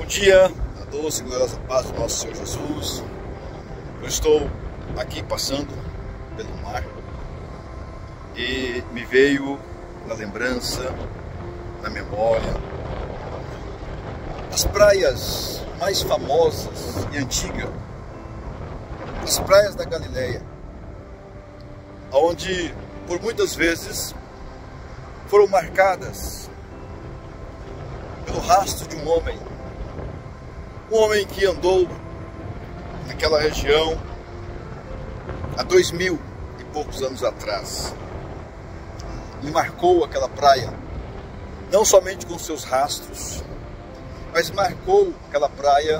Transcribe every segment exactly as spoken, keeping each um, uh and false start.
Bom dia, a doce e gloriosa paz do nosso Senhor Jesus. Eu estou aqui passando pelo mar e me veio na lembrança, na memória, as praias mais famosas e antigas, as praias da Galileia, onde por muitas vezes foram marcadas pelo rastro de um homem, um homem que andou naquela região há dois mil e poucos anos atrás, e marcou aquela praia, não somente com seus rastros, mas marcou aquela praia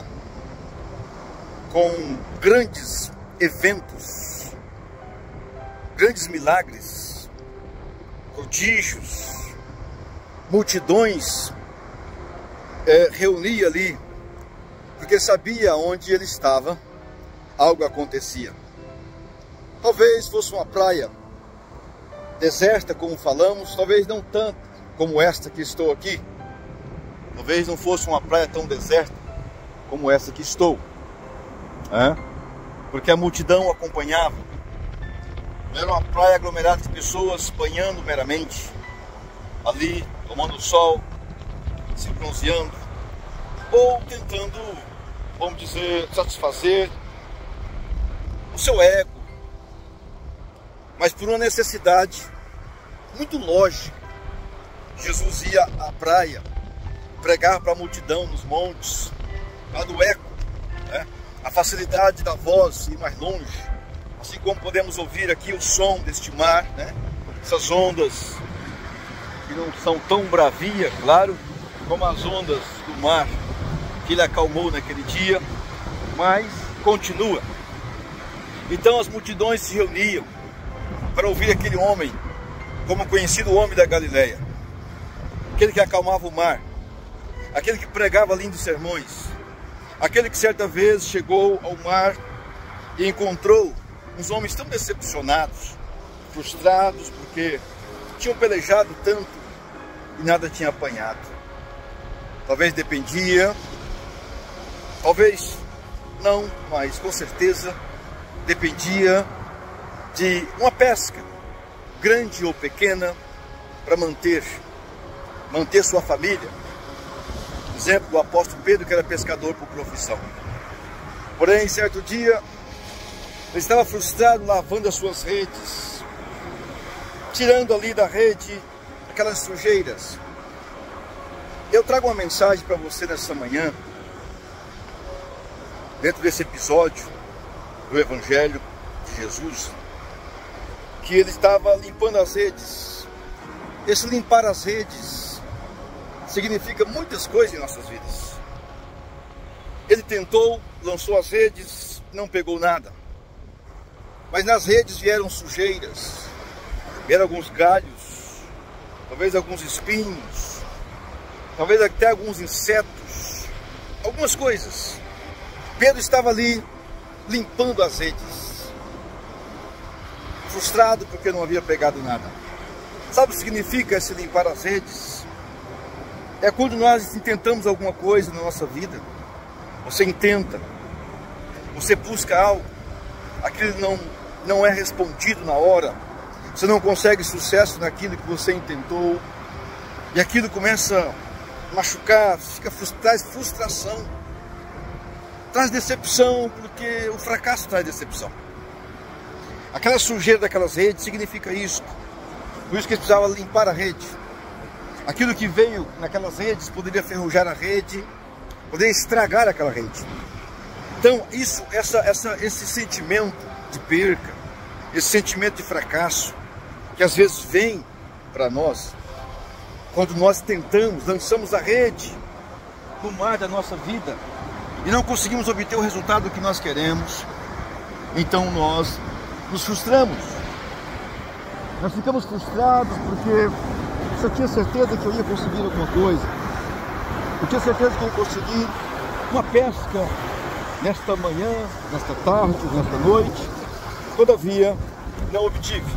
com grandes eventos, grandes milagres, prodígios, multidões é, reunia ali, porque sabia onde ele estava, algo acontecia. Talvez fosse uma praia deserta, como falamos, talvez não tanto como esta que estou aqui. Talvez não fosse uma praia tão deserta como essa que estou, é? Porque a multidão acompanhava. Não era uma praia aglomerada de pessoas banhando meramente, ali tomando sol, se bronzeando, ou tentando, vamos dizer, satisfazer o seu ego, mas por uma necessidade muito lógica. Jesus ia à praia, pregar para a multidão nos montes, lá do eco, né? A facilidade da voz ir mais longe, assim como podemos ouvir aqui o som deste mar, né? Essas ondas que não são tão bravias, claro, como as ondas do mar que ele acalmou naquele dia, mas continua. Então as multidões se reuniam para ouvir aquele homem, como conhecido homem da Galileia, aquele que acalmava o mar, aquele que pregava lindos sermões, aquele que certa vez chegou ao mar e encontrou uns homens tão decepcionados, frustrados, porque tinham pelejado tanto e nada tinha apanhado. Talvez dependia, talvez não, mas com certeza dependia de uma pesca, grande ou pequena, para manter, manter sua família. Exemplo do apóstolo Pedro, que era pescador por profissão. Porém, certo dia, ele estava frustrado lavando as suas redes, tirando ali da rede aquelas sujeiras. Eu trago uma mensagem para você nessa manhã, dentro desse episódio do Evangelho de Jesus, que ele estava limpando as redes. Esse limpar as redes significa muitas coisas em nossas vidas. Ele tentou, lançou as redes, não pegou nada. Mas nas redes vieram sujeiras, vieram alguns galhos, talvez alguns espinhos, talvez até alguns insetos, algumas coisas. Pedro estava ali limpando as redes, frustrado porque não havia pegado nada. Sabe o que significa esse limpar as redes? É quando nós intentamos alguma coisa na nossa vida. Você intenta, você busca algo, aquilo não, não é respondido na hora, você não consegue sucesso naquilo que você intentou, e aquilo começa a machucar, fica frustrado, traz frustração, traz decepção, porque o fracasso traz decepção. Aquela sujeira daquelas redes significa isso. Por isso que eles precisavam limpar a rede. Aquilo que veio naquelas redes poderia ferrujar a rede, poderia estragar aquela rede. Então, isso, essa, essa, esse sentimento de perca, esse sentimento de fracasso, que às vezes vem para nós, quando nós tentamos, lançamos a rede no mar da nossa vida e não conseguimos obter o resultado que nós queremos, então nós nos frustramos. Nós ficamos frustrados porque eu tinha certeza que eu ia conseguir alguma coisa. Eu tinha certeza que eu ia conseguir uma pesca nesta manhã, nesta tarde, nesta noite. Todavia, não obtive.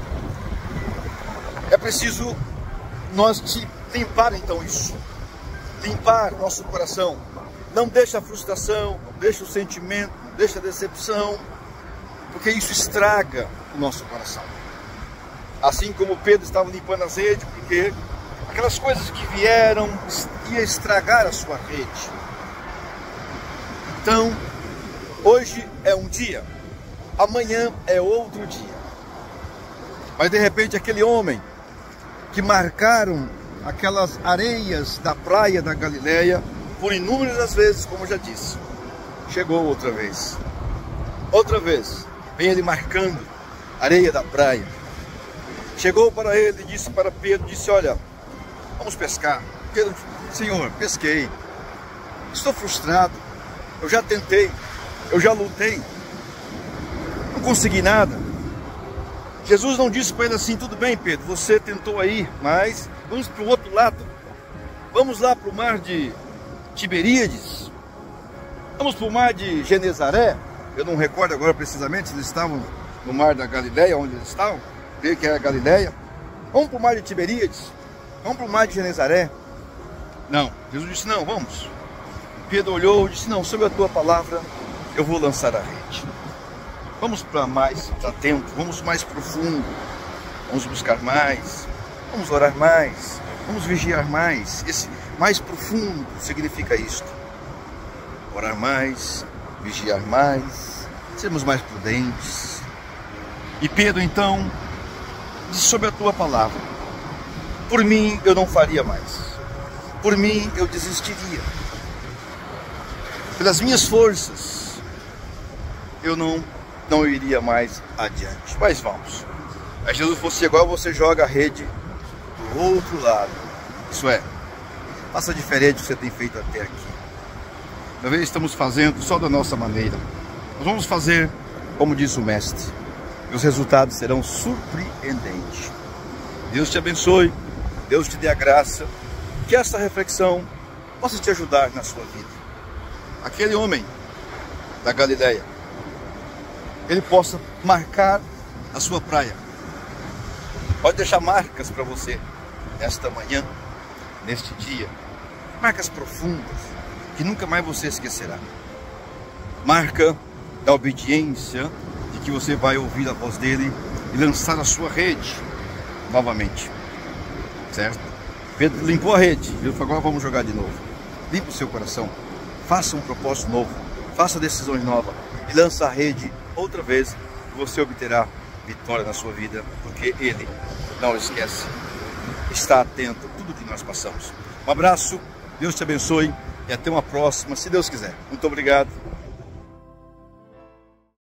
É preciso nós limpar então isso. Limpar nosso coração. Não deixa a frustração, não deixa o sentimento, não deixa a decepção, porque isso estraga o nosso coração. Assim como Pedro estava limpando as redes, porque aquelas coisas que vieram ia estragar a sua rede. Então, hoje é um dia, amanhã é outro dia. Mas de repente aquele homem que marcaram aquelas areias da praia da Galileia, por inúmeras vezes, como eu já disse, chegou outra vez. Outra vez, vem ele marcando a areia da praia. Chegou para ele e disse para Pedro, disse, olha, vamos pescar. Pedro, Senhor, pesquei. Estou frustrado. Eu já tentei. Eu já lutei. Não consegui nada. Jesus não disse para ele assim, tudo bem, Pedro, você tentou aí, mas vamos para o outro lado. Vamos lá para o mar de Tiberíades. Vamos para o mar de Genezaré. Eu não recordo agora precisamente se eles estavam no mar da Galileia, onde eles estavam. Creio que era a Galileia. Vamos para o mar de Tiberíades. Vamos para o mar de Genezaré. Não, Jesus disse, não, vamos. Pedro olhou e disse, não, sob a tua palavra eu vou lançar a rede. Vamos para mais, para tempo, vamos mais profundo. Vamos buscar mais, vamos orar mais, vamos vigiar mais. Esse mais profundo significa isto. Orar mais, vigiar mais, sermos mais prudentes. E Pedro então disse, sob a tua palavra, por mim eu não faria mais. Por mim eu desistiria. Pelas minhas forças, eu não, não iria mais adiante. Mas vamos. Mas Jesus fosse igual, você joga a rede do outro lado. Isso é, faça diferente do que você tem feito até aqui. Talvez estamos fazendo só da nossa maneira. Nós vamos fazer como diz o mestre. E os resultados serão surpreendentes. Deus te abençoe. Deus te dê a graça. Que esta reflexão possa te ajudar na sua vida. Aquele homem da Galileia, ele possa marcar a sua praia. Pode deixar marcas para você nesta manhã, neste dia. Marcas profundas, que nunca mais você esquecerá. Marca da obediência, de que você vai ouvir a voz dele e lançar a sua rede novamente. Certo? Pedro limpou a rede, ele falou, agora vamos jogar de novo. Limpa o seu coração, faça um propósito novo, faça decisões novas e lança a rede outra vez e você obterá vitória na sua vida, porque ele não esquece, está atento a tudo que nós passamos. Um abraço, Deus te abençoe e até uma próxima, se Deus quiser. Muito obrigado.